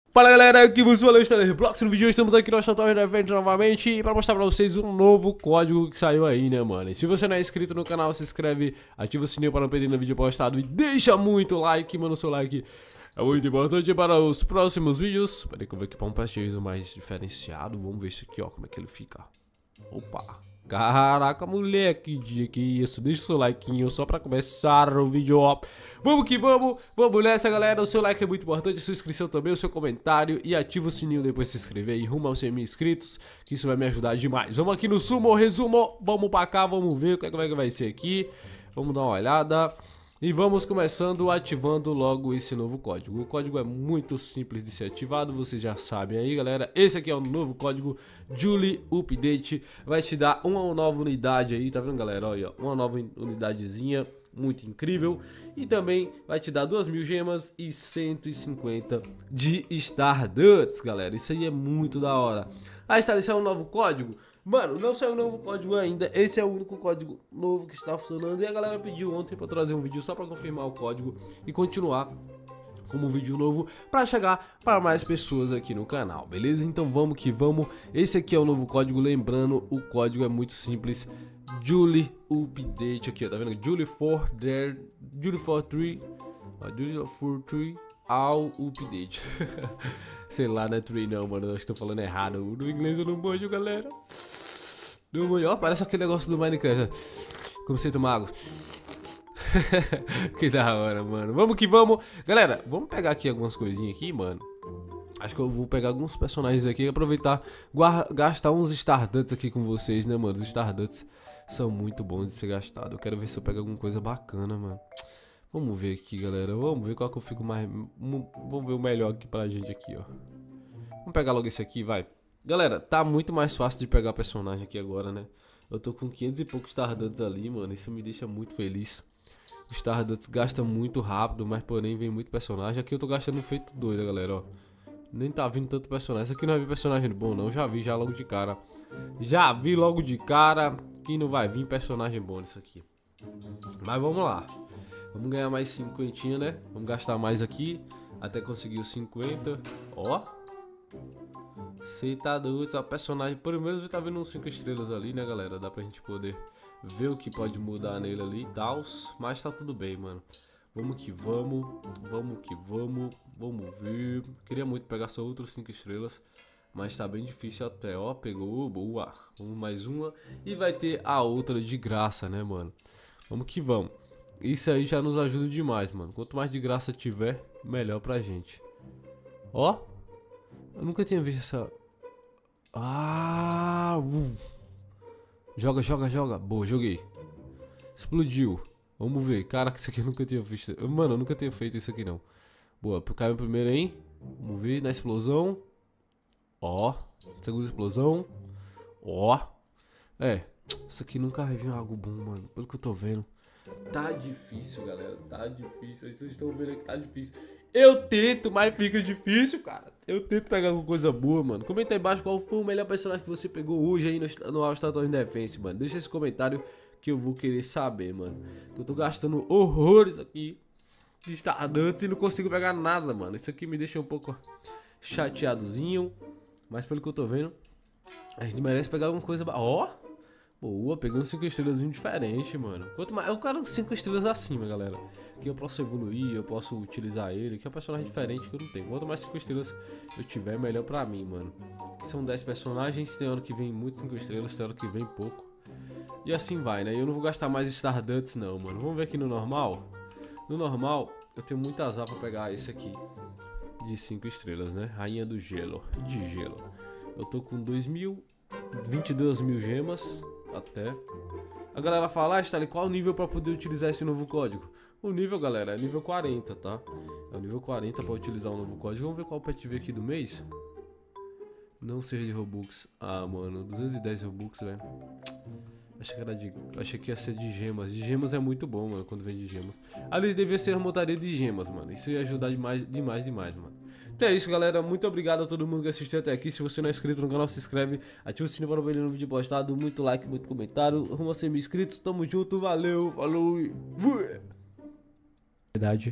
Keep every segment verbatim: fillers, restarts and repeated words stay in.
Fala galera, aqui vos fala o Stanley Roblox. No vídeo de hoje estamos aqui no Tower Defense novamente para mostrar pra vocês um novo código que saiu aí, né, mano? E se você não é inscrito no canal, se inscreve, ativa o sininho para não perder nenhum vídeo postado e deixa muito like, mano, o seu like é muito importante para os próximos vídeos. Peraí que eu vou equipar um pastejo mais diferenciado, vamos ver isso aqui, ó, como é que ele fica. Opa! Caraca, moleque, dia que isso, deixa o seu like só pra começar o vídeo, ó. Vamos que vamos, vamos nessa, galera. O seu like é muito importante, a sua inscrição também, o seu comentário e ativa o sininho depois de se inscrever e rumo aos cem mil inscritos, que isso vai me ajudar demais. Vamos aqui no sumo, resumo, vamos pra cá, vamos ver como é que vai ser aqui. Vamos dar uma olhada. E vamos começando ativando logo esse novo código. O código é muito simples de ser ativado, vocês já sabem aí, galera. Esse aqui é o novo código Julie Update. Vai te dar uma nova unidade aí, tá vendo, galera? Olha, uma nova unidadezinha, muito incrível. E também vai te dar duas mil gemas e cento e cinquenta de Stardust, galera. Isso aí é muito da hora. Ah, está, esse é um novo código? Mano, não saiu um novo código ainda, esse é o único código novo que está funcionando. E a galera pediu ontem pra trazer um vídeo só pra confirmar o código e continuar como um vídeo novo pra chegar para mais pessoas aqui no canal, beleza? Então vamos que vamos, esse aqui é o novo código, lembrando, o código é muito simples, Julie Update aqui, ó, tá vendo? Julie for there, Julie for three, Julie for three All Update. Sei lá, não é tree não, mano, eu acho que tô falando errado. No inglês eu não manjo, galera. Não manjo, ó, parece aquele negócio do Minecraft. Comecei a tomar água. Que da hora, mano. Vamos que vamos. Galera, vamos pegar aqui algumas coisinhas aqui, mano. Acho que eu vou pegar alguns personagens aqui e aproveitar, gastar uns Stardusts aqui com vocês, né, mano? Os Stardusts são muito bons de ser gastado. Eu quero ver se eu pego alguma coisa bacana, mano. Vamos ver aqui, galera. Vamos ver qual que eu fico mais... Vamos ver o melhor aqui pra gente aqui, ó. Vamos pegar logo esse aqui, vai. Galera, tá muito mais fácil de pegar personagem aqui agora, né? Eu tô com quinhentos e poucos Stardusts ali, mano. Isso me deixa muito feliz. O Stardusts gasta muito rápido, mas porém vem muito personagem. Aqui eu tô gastando feito doido, galera, ó. Nem tá vindo tanto personagem. Esse aqui não vai vir personagem bom, não. Já vi, já logo de cara. Já vi logo de cara que não vai vir personagem bom nisso aqui. Mas vamos lá. Vamos ganhar mais cinquenta, né? Vamos gastar mais aqui até conseguir os cinquenta. Ó. Você tá doido, a personagem. Pelo menos tá vendo uns cinco estrelas ali, né, galera? Dá pra gente poder ver o que pode mudar nele ali e tal. Mas tá tudo bem, mano. Vamos que vamos. Vamos que vamos. Vamos ver. Queria muito pegar só outros cinco estrelas. Mas tá bem difícil até, ó. Pegou, boa. Vamos mais uma. E vai ter a outra de graça, né, mano? Vamos que vamos. Isso aí já nos ajuda demais, mano. Quanto mais de graça tiver, melhor pra gente. Ó. Eu nunca tinha visto essa... Ah! Uh. Joga, joga, joga. Boa, joguei. Explodiu. Vamos ver. Caraca, isso aqui eu nunca tinha visto. Mano, eu nunca tinha feito isso aqui, não. Boa, caiu primeiro, hein? Vamos ver na explosão. Ó. Segunda explosão. Ó. É. Isso aqui nunca vai vir algo bom, mano. Pelo que eu tô vendo. Tá difícil, galera. Tá difícil. Aí vocês estão vendo que tá difícil. Eu tento, mas fica difícil, cara. Eu tento pegar alguma coisa boa, mano. Comenta aí embaixo qual foi o melhor personagem que você pegou hoje aí no, no All Star Tower Defense, mano. Deixa esse comentário que eu vou querer saber, mano. Que eu tô gastando horrores aqui de Stardust e não consigo pegar nada, mano. Isso aqui me deixa um pouco chateadozinho. Mas pelo que eu tô vendo, a gente merece pegar alguma coisa... Ó! Oh! Boa, peguei um cinco estrelas diferente, mano. Quanto mais, eu quero cinco estrelas acima, galera. Que eu posso evoluir, eu posso utilizar ele. Que é um personagem diferente que eu não tenho. Quanto mais cinco estrelas eu tiver, melhor pra mim, mano. São dez personagens. Tem hora que vem muito cinco estrelas, tem hora que vem pouco. E assim vai, né? Eu não vou gastar mais Stardust, não, mano. Vamos ver aqui no normal. No normal, eu tenho muito azar pra pegar esse aqui de cinco estrelas, né? Rainha do gelo. De gelo. Eu tô com dois mil, vinte e duas mil gemas. Até a galera fala, ah, Stanley, qual o nível pra poder utilizar esse novo código? O nível, galera, é nível quarenta, tá? É o nível quarenta pra utilizar o novo código. Vamos ver qual o P T V aqui do mês. Não seja de Robux. Ah, mano, duzentos e dez Robux, velho. Achei que era de... Achei que ia ser de gemas. De gemas é muito bom, mano, quando vem de gemas. Ali devia ser a montaria de gemas, mano. Isso ia ajudar demais, demais, demais, mano. Então é isso, galera. Muito obrigado a todo mundo que assistiu até aqui. Se você não é inscrito no canal, se inscreve. Ativa o sininho para não perder nenhum vídeo postado. Muito like, muito comentário. Rumo a cem mil inscritos. Tamo junto. Valeu. Falou. Verdade.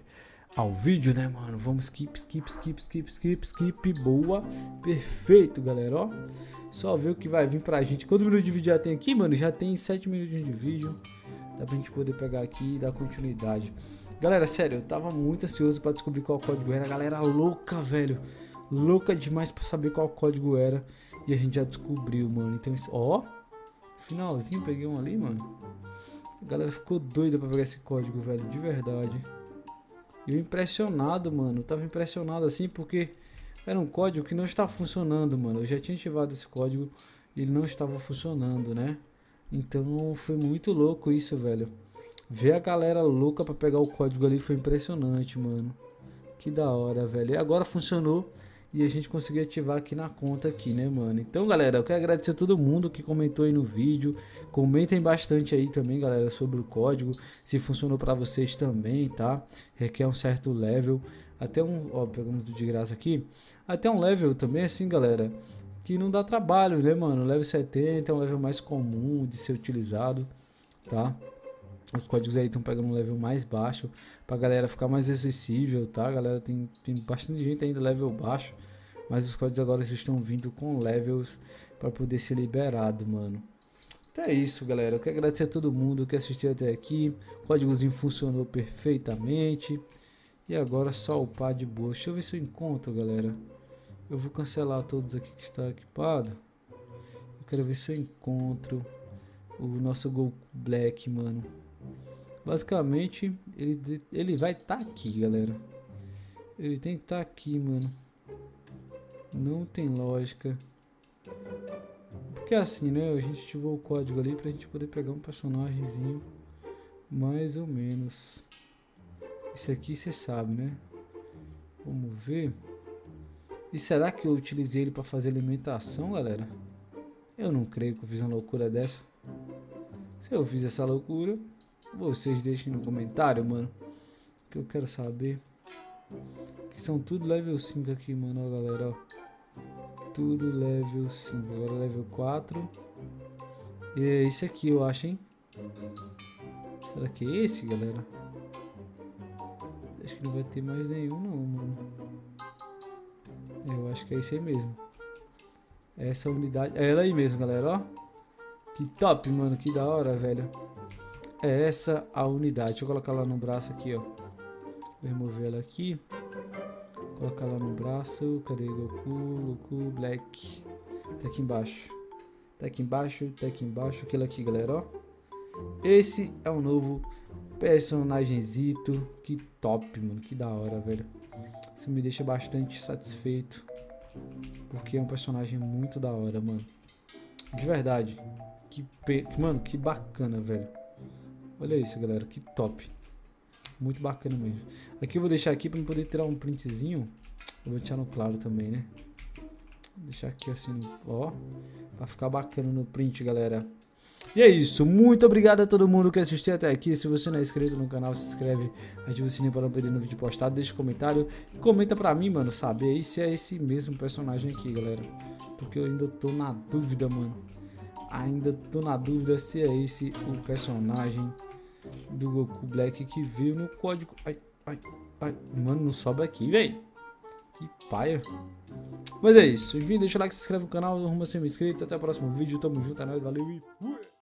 ao vídeo, né, mano? Vamos skip, skip, skip, skip, skip, skip. Boa. Perfeito, galera, ó. Só ver o que vai vir pra gente. Quantos minutos de vídeo já tem aqui, mano? Já tem sete minutos de vídeo. Dá pra gente poder pegar aqui e dar continuidade. Galera, sério, eu tava muito ansioso pra descobrir qual código era. Galera louca, velho. Louca demais pra saber qual código era. E a gente já descobriu, mano. Então, isso, ó. Finalzinho, peguei um ali, mano. A galera ficou doida pra pegar esse código, velho. De verdade. Eu impressionado, mano. Eu tava impressionado assim porque era um código que não estava funcionando, mano. Eu já tinha ativado esse código e ele não estava funcionando, né? Então foi muito louco isso, velho. Ver a galera louca pra pegar o código ali foi impressionante, mano. Que da hora, velho. E agora funcionou e a gente conseguiu ativar aqui na conta aqui, né, mano? Então, galera, eu quero agradecer a todo mundo que comentou aí no vídeo. Comentem bastante aí também, galera, sobre o código, se funcionou pra vocês também, tá? Requer um certo level, até um, ó, pegamos de graça aqui. Até um level também, assim, galera, que não dá trabalho, né, mano? Level setenta é um level mais comum de ser utilizado, tá? Os códigos aí estão pegando um level mais baixo pra galera ficar mais acessível, tá? Galera, tem, tem bastante gente ainda level baixo, mas os códigos agora estão vindo com levels pra poder ser liberado, mano. Então é isso, galera. Eu quero agradecer a todo mundo que assistiu até aqui. O códigozinho funcionou perfeitamente. E agora só upar de boa. Deixa eu ver se eu encontro, galera. Eu vou cancelar todos aqui que está equipado. Eu quero ver se eu encontro o nosso Goku Black, mano. Basicamente, ele, ele vai estar tá aqui, galera. Ele tem que estar tá aqui, mano. Não tem lógica. Porque assim, né? A gente ativou o código ali pra gente poder pegar um personagemzinho. Mais ou menos. Isso aqui você sabe, né? Vamos ver. E será que eu utilizei ele pra fazer alimentação, galera? Eu não creio que eu fiz uma loucura dessa. Se eu fiz essa loucura, vocês deixem no comentário, mano, que eu quero saber. Que são tudo level cinco aqui, mano, ó, galera, ó. Tudo level cinco, agora level quatro. E é esse aqui, eu acho, hein? Será que é esse, galera? Acho que não vai ter mais nenhum, não, mano. É, eu acho que é esse aí mesmo. Essa unidade, é ela aí mesmo, galera, ó. Que top, mano, que da hora, velho. É essa a unidade. Deixa eu colocar ela no braço aqui, ó. Vou remover ela aqui. Colocar ela no braço. Cadê Goku? Goku Black. Tá aqui embaixo. Tá aqui embaixo, tá aqui embaixo. Aquele aqui, galera, ó. Esse é o novo personagenzito. Que top, mano. Que da hora, velho. Isso me deixa bastante satisfeito. Porque é um personagem muito da hora, mano. De verdade. Que, pe... Mano, que bacana, velho. Olha isso, galera, que top. Muito bacana mesmo. Aqui eu vou deixar aqui pra eu poder tirar um printzinho. Eu vou deixar no claro também, né? Vou deixar aqui assim, ó. Pra ficar bacana no print, galera. E é isso. Muito obrigado a todo mundo que assistiu até aqui. Se você não é inscrito no canal, se inscreve. Ativa o sininho para não perder no vídeo postado. Deixa um comentário. E comenta pra mim, mano, saber aí se é esse mesmo personagem aqui, galera. Porque eu ainda tô na dúvida, mano. Ainda tô na dúvida se é esse o personagem do Goku Black que veio no código. Ai, ai, ai. Mano, não sobe aqui, velho. Que paia. Mas é isso. Enfim, deixa o like, se inscreve no canal, arruma ser inscrito. Até o próximo vídeo. Tamo junto, é nóis, valeu e fui.